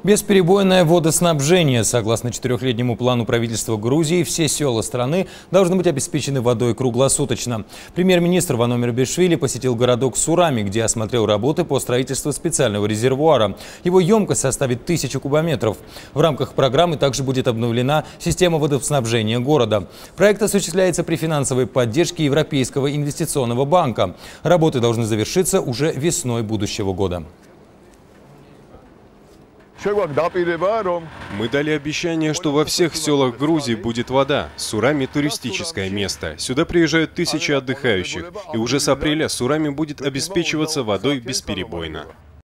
Бесперебойное водоснабжение. Согласно 4-летнему плану правительства Грузии, все села страны должны быть обеспечены водой круглосуточно. Премьер-министр Вано Мерабишвили посетил городок Сурами, где осмотрел работы по строительству специального резервуара. Его емкость составит 1000 кубометров. В рамках программы также будет обновлена система водоснабжения города. Проект осуществляется при финансовой поддержке Европейского инвестиционного банка. Работы должны завершиться уже весной будущего года. Мы дали обещание, что во всех селах Грузии будет вода. Сурами – туристическое место. Сюда приезжают тысячи отдыхающих. И уже с апреля Сурами будет обеспечиваться водой бесперебойно.